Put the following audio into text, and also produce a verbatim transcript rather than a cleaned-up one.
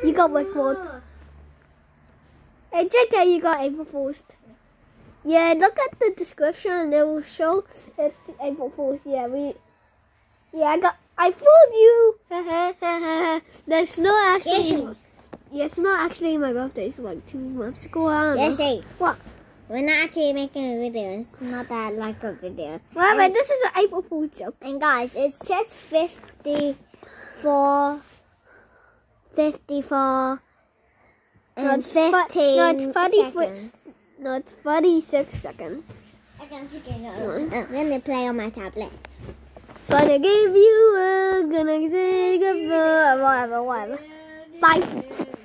You got record. Hey, J K, you got April Fool's. Yeah, look at the description and it will show it's April Fool's. Yeah, we. Yeah, I got. I fooled you. That's not actually. Yoshi. Yeah, it's not actually my birthday. It's like two months ago. I don't know. Yoshi. What? We're not actually making a video. It's not that like a video. Well, and, but this is an April Fool's joke. And guys, it's just fifty-four, fifty-four, and No, it's fifteen no, it's thirty seconds. No, it's thirty-six seconds. I can take it over. I'm gonna play on my tablet. Gonna give you a, gonna say goodbye, whatever, whatever. Bye.